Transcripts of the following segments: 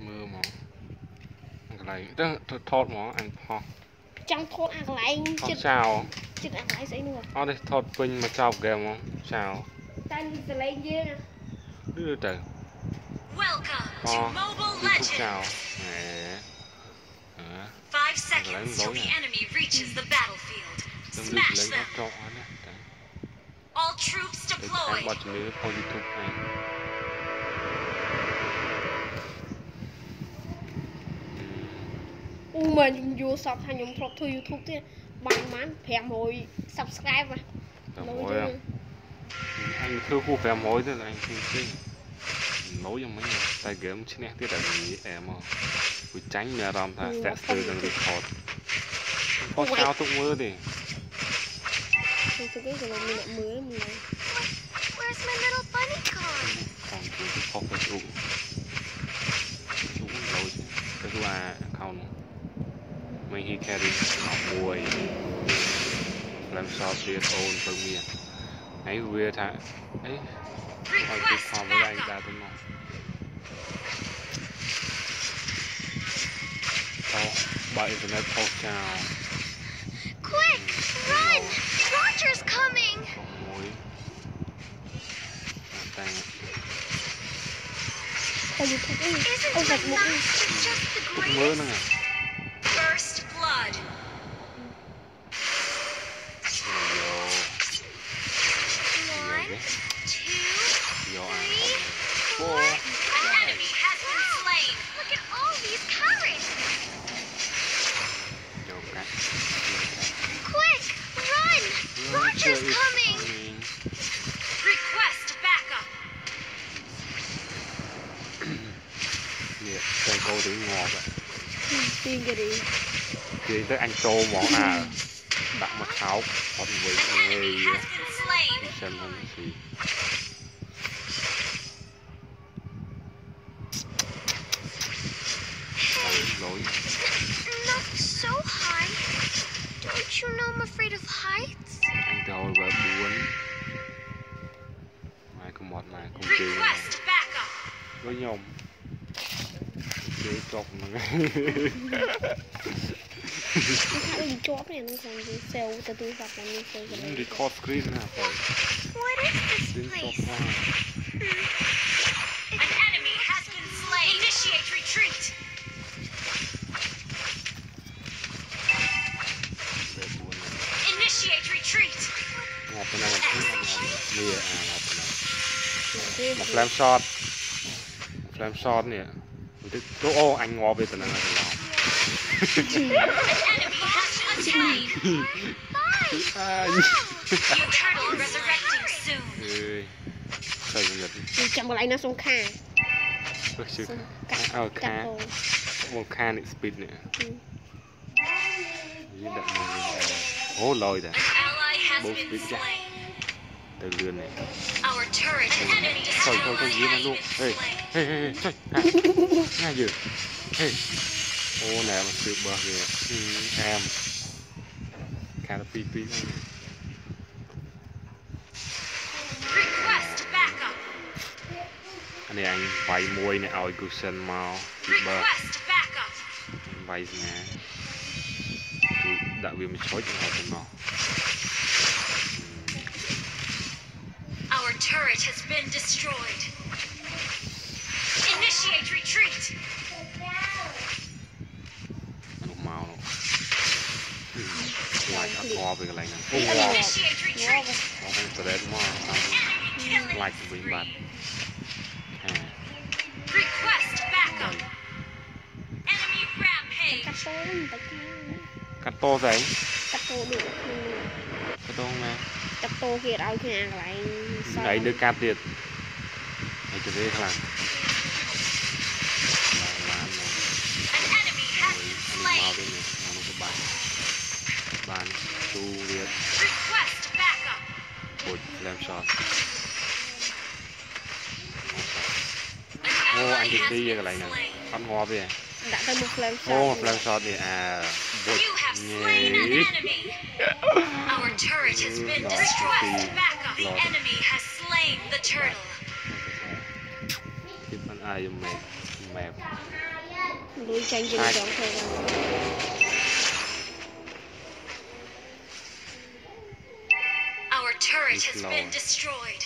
mưa mỏ cái này đó thọt mỏ anh ho trong thôn ăn lại chào chừng ăn lại sẽ nữa ở đây thọt pin mà chào kèm không chào tan sẽ lấy dê nè đưa từ chào nè 5 seconds till the enemy reaches the battlefield. Smash them. All troops deployed. mà vô sập thành nhóm thuộc thư YouTube thế bằng mắn phèm hồi subscribe mà anh cứ khu phèm hồi thế là anh không nấu cho mấy người tay game chứ nè tiết là gì em mà cứ tránh mẹ làm thà sẽ từ đằng record có sao tụng mưa thì tôi biết rồi mình lại mưa mình này Where's my little bunny car? còn cứ không phải tụng rồi cái thứ ba không mình hi carry học mùi làm sao biết ôn phương miền ấy vừa thà ấy hỏi cái phòng với anh ra tôi nói by internet talk chào. Quick, run! Roger's coming. Isn't the master just the greatest? First blood. One, two, three, four. An enemy has been slain. Look at all these carrots. Quick, run! Roger's coming. Request backup. Nè, cây cô thì ngọt ạ. Tiên cái đi. Thì tới ăn tô món đặt mật khảo còn vị nghề xem hơn gì. Lỗi. Not so high. Don't you know I'm afraid of heights? Anh thôi và buồn. Mai có một này không chơi với nhom. Chơi chọc mà. Đi chóp này nó còn gì sale từ từ phạt là như sale cái này. Record screen nè. What is this place? An enemy has been slain. Initiate retreat. Initiate retreat. Ngọt bên này mía ngọt bên này. Một flame shot. Flame shot nè. Chỗ ô anh ngọt về từ này là làm. Chẳng có lại nó xuống kha. Kha. Một kha này speed nè. Ố lôi ra. Bố speed ra. Từ lươn này. Thôi thôi dưới nó luôn. Ê trời. Ngay giờ. Ê. Ô nè mà sự bờ kìa. Em. Khá là pi. Anh này anh vay môi này ôi cú sân màu bờ vay nè đã vì mình chối cho họ trên màu. Our turret has been destroyed. Initiate retreat. Màu nó ngoài cả co về cái này nè. Initiate retreat. Có cái tờ đẹp mà like với bạn. Request backup. Enemy rampage. Cắt to giấy. Cắt tô được. Cắt to không nè. Cắt tô kia đâu khi nào lại. Đấy đưa cắt điện. Này cho đây là. An enemy has been slain. Bàn tu liệt. Request backup. Ôi, làm shot. Ô, anh đi đi cái này nè. Ăn hoa về. Đã tới một flame shot. Ô, flame shot thì bột nhỉ. Our turret has been destroyed. Backup. The enemy has slain the turtle. Keep an eye on map. Lùi tranh chừng chóng thời gian. Our turret has been destroyed.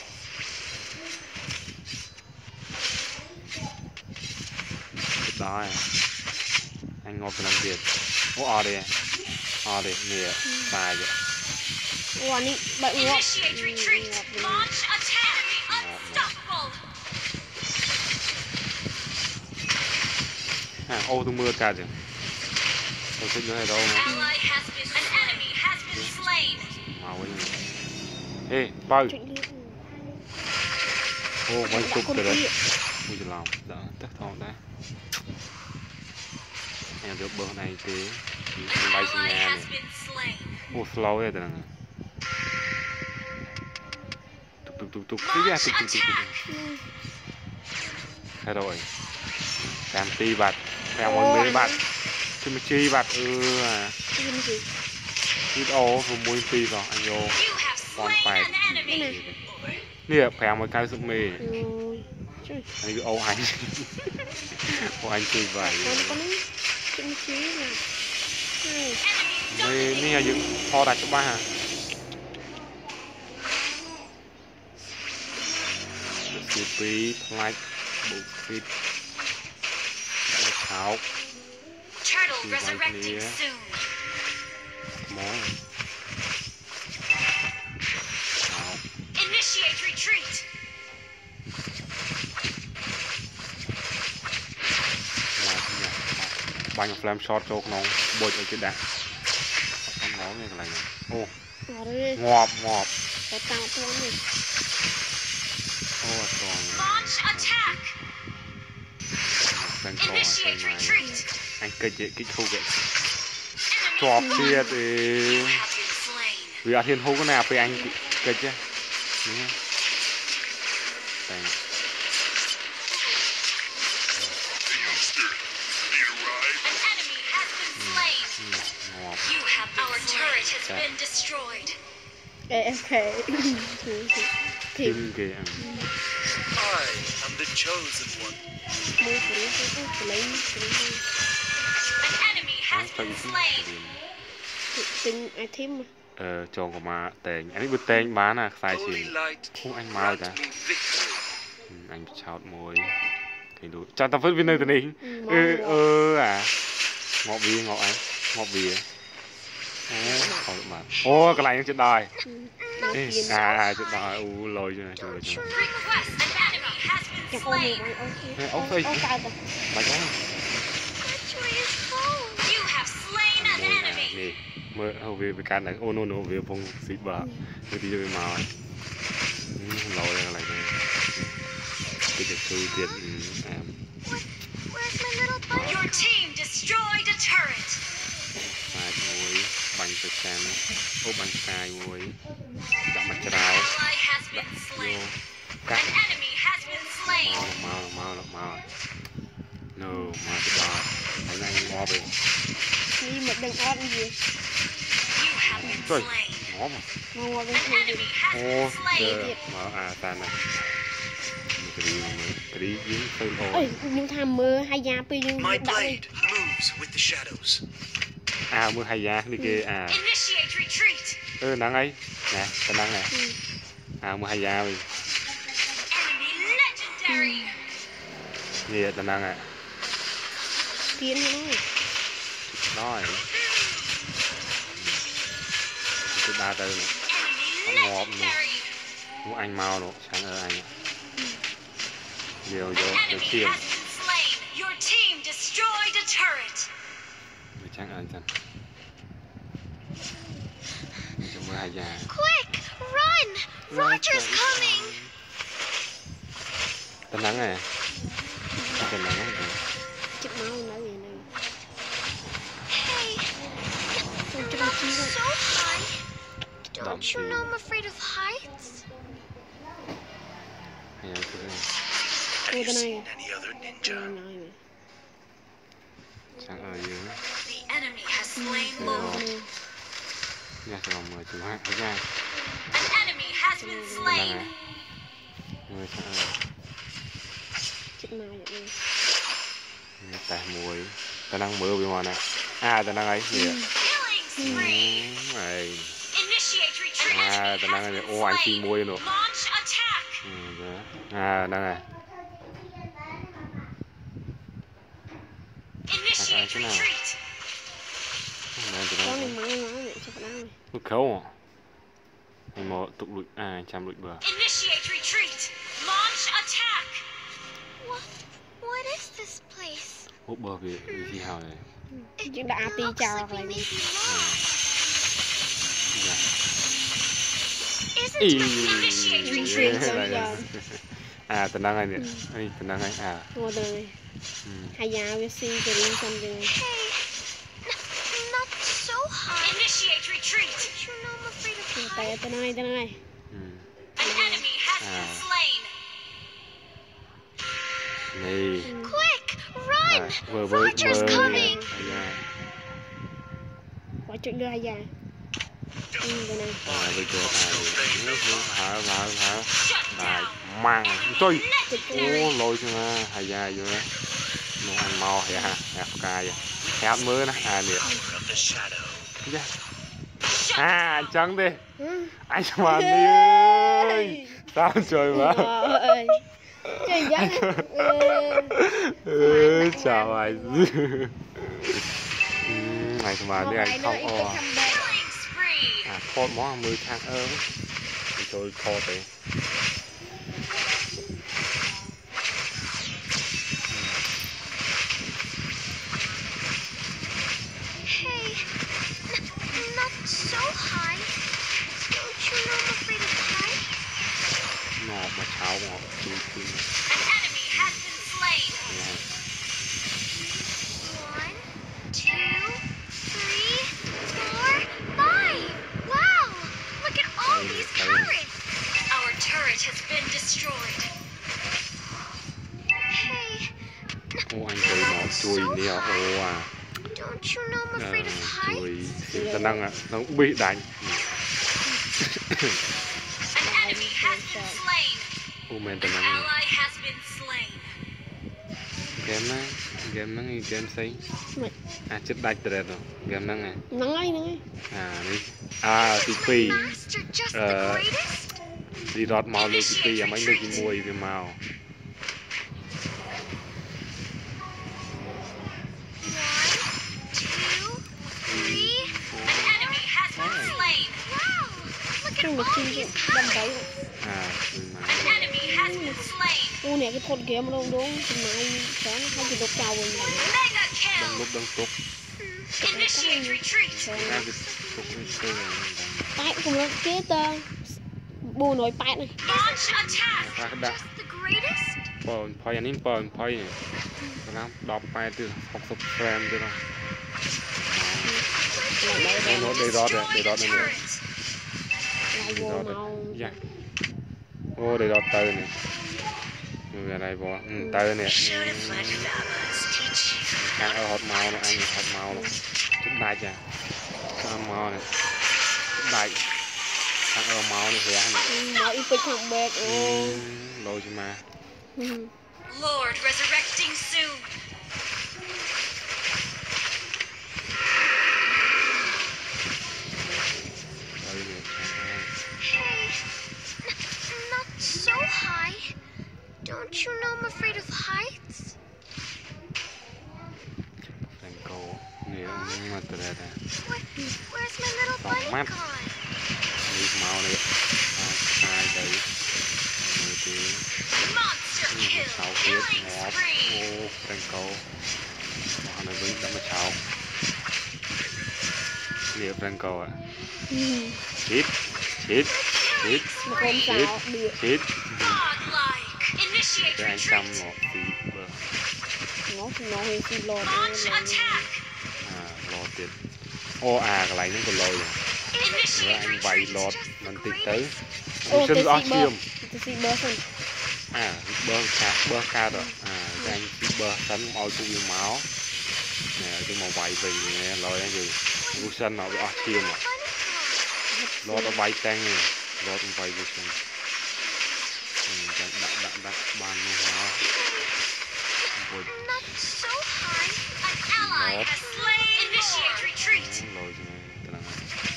Đó anh ngọt làm việc. Ô đây nè tài vậy. Ủa nị bạn ngọt. Initiate retreat. Launch attack. Unstoppable. Ô tôi mưa cả rồi. Tôi thích nữa đâu mà. Ally has been. An enemy has been slain. Màu ấy. Ê, bao. Ô, quanh tục rồi đấy. Ui trời lòng, đã tất thong đã. Em được bờ này thế. Em bay sang nhà này. Ô, slow ấy tầng. Tục. Cái gì à, tục. Thế rồi. Làm ti bạt. Làm một mấy bạt. Chứ mà chi bạt à. Ít ô, rồi mùi ti rồi, anh vô. Còn phải. Nè, phèo một cái sụp mì. Anh cứ ô anh. Ô anh chơi vậy. Mày nè những kho đặt cho ba hả? Phí like bộ phít tháo món Initiate retreat. bánh flame shot cho nó bôi ở trên đạn nó như thế này. Ô ngọp có tao to này. Ô toàn Launch attack. Initiate retreat. anh kịch vậy kích thu vậy chọp kia thì vì ở thiên hú cái nào thì anh kịch chứ Okay. Tim kìa. I am the chosen one. An enemy has been slain. Tình item mà. Chọn của mà tên anh biết tên bán à sai Holy chỉ light, không anh mau cả grant me victory. anh chào môi thì đủ cho tao phết viên nơi tình hình à ngọt bì ô cái này chuyện đời chuyện đời lôi cho này Chặt ôm người bạn ốc phê bài đó nè mơ hầu về cái này ô nô về phong xịt bờ người đi chơi màu lôi ra lại này cái việc chơi tiền Your team destroyed a turret. Sai mối bánh sợi chan ô bánh sai mối đặt mặt trào vô cắt mau no mau cái đó thấy anh ngó về đi một đằng on gì rồi ngó mà ngó bên kia ô trời mà tan này cái đi giếng khơi ơi nhưng tham mơ hay da pi nhưng My blade moves with the shadows. mưa hay da đi kia nắng ấy nè cái nắng này mưa hay da đi gì cái nắng này tiến nói cái ba từ này nó ngọt luôn anh mau luôn sáng ở anh nhiều vô cái xiêm chắc anh chân chúng mưa hay da Quick, run! Roger's coming. cái nắng này cái nắng này chụp máu nói gì này Hey, not so high. Don't you know I'm afraid of heights? Have you seen any other ninja? chẳng ở dưới The enemy has slain Lord. nhà sẽ mời chúng hát với ra An enemy has been slain. người sẽ chụp máu vậy người แต่มวยแต่นั่งมือไปมานะแต่นั่งไอ้เนี่ย Killing spree. ไอ้ Initiate retreat. แต่นั่งไอ้เนี่ยโอ้ไอ้ซีมวยหนู Launch attack. นั่งไง Initiate retreat. นั่นจะ Có นั่ง này mắng này cho con ăn này. ลูกเขาไอ้หมอตุกลุยจำลุยเบอร์ Initiate retreat. Launch attack. What is this place? พวกเบอร์พี่ที่เฮาเลย Chuyện đã ti Looks chào like we lại may này. be lost. อย่า Isn't อี Initiate retreat. แต่นั่งไงเนี่ยแต่นั่งไง Ngồi từ này. Hai nhà với si từ lên sân từ này. Hey, not so high. Initiate retreat. You know I'm afraid of heights. Từ này, từ này. An enemy has been slain. นี่ Quick, run! เบอร์ Roger's coming. Quả chuyện đưa hai nhà. Từ này. Bây giờ hả Shut đại down. mang chơi Legendary. ô lôi cho nó hay da vô đó nó ăn mau hay ha hạt cay hạt mới nè nè Power of the shadow. Shut trắng đi Ừ. anh mà đi ơi sao trời mà Ơi. Chơi giá này. chào anh ngày mà đi anh không o killing spree. kho món 10 tháng trời kho thì Hey, not so high. Don't you know I'm afraid of heights? ngọt mà cháo ngọt chui An enemy has been slain. 1, 2, 3, 4, 5. Wow! Look at all these turrets. Our turret has been destroyed. Hey, ô anh chơi nó chui nè ô don't you know I'm afraid of heights? chui khả năng nó cũng bị đánh An enemy has been slain. ô men An tao năng ally has been slain. game nó game xây Mày. chết đạch rồi đó game năng này Nói này. đi Is my tivi master just the greatest? đi rót màu lên tivi anh được cái mùi về màu 1, 2, 3. An enemy has been slain. Wow! Look at Không được all chi these đâm turrets. tới. An enemy has been slain. Ô nè cái thôn kia mà đâu đúng. Thì mai sáng hai chị đột chào mình. Mega kill. lúc đăng túc Initiate retreat. cái túc cái Tại cũng là kế tờ. Bù nổi bát này. Launch attack. Ra cái đạn. Just the greatest. เปิดพอยอันนี้เปิดพอยนะครับดอกไปตื่น60แฟมตื่น Lại đây đây. Nó Destroy để the rót này nè. turret. Lại vô màu. dạ ô để đọt từ này người này bỏ từ này Should have let Valas teach you. ăn ở hot màu nó ăn hot màu nó chút đại chà ăn màu này chút đại ăn ở màu này thì ăn Nó ít bịch không bệt. Ô. lôi cho mà Lord resurrecting soon. từ này Hey, not so high. Don't you know I'm afraid of heights? thành cầu nhiều mà từ đây nè Where's my little bunny mắt. gone? đi màu này hai đây người thì Monster kill. sáu tiết Killing ngọt spree. ô thành cầu họ này vẫn đã mà cháu liệu thành cầu ạ chít chít chít Mà con xào được. chít Godlike. Initiate cái anh chăm retreat. ngọt tí bờ Nó hơi xì lột. Launch attack. lo tiền ô cái này nó còn lôi rồi nữa Initiate anh vay retreat. lọt Just the mình tí greatest. tới Ô, chân tôi đó xì bơ. chiêm Tôi xì bơ xong. bơ ca rồi cái anh xí bơ sánh ôi cũng như máu nè cái màu vay vì nè lôi cái gì cú xanh nó bị chiêm à lọt nó bay tang này lọt nó bay cú xanh đặt ban nó hóa Not so high. ally has slain. Initiate retreat. lôi cho này cái này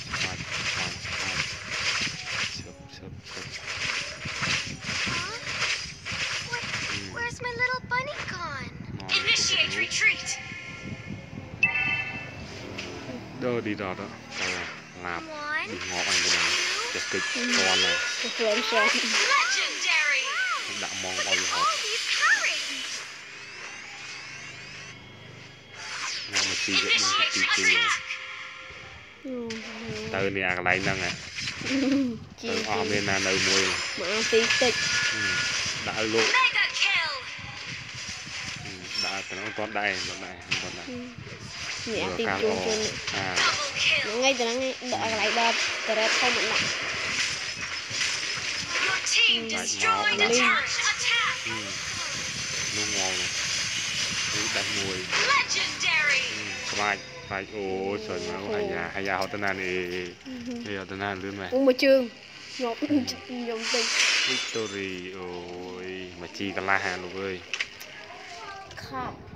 sập Where's my little bunny gone? Initiate retreat. đơ đi đó lạp đi ngõ anh cái này chặt kịch con này Legendary. đã mong Look bao at nhiêu all these carrots. mà chi vậy Initiate chi attack. từ này à lại năng à từ bên là nơi mùi mà tí tích đã luôn Mega kill. đã cái nó toàn đây nhẹ tìm chuông chuông à Double kill. ngay từ ngay đợi lại đợt từ đây không một nặng Your team destroyed a turret. Attack. nó ngon đánh mùi Legendary. phải ô trời nó hay già họ tên này thì họ tên này luôn mà mà trường nhộm nhộm tình Victory ôi mà chi cả la hà luôn ơi khóc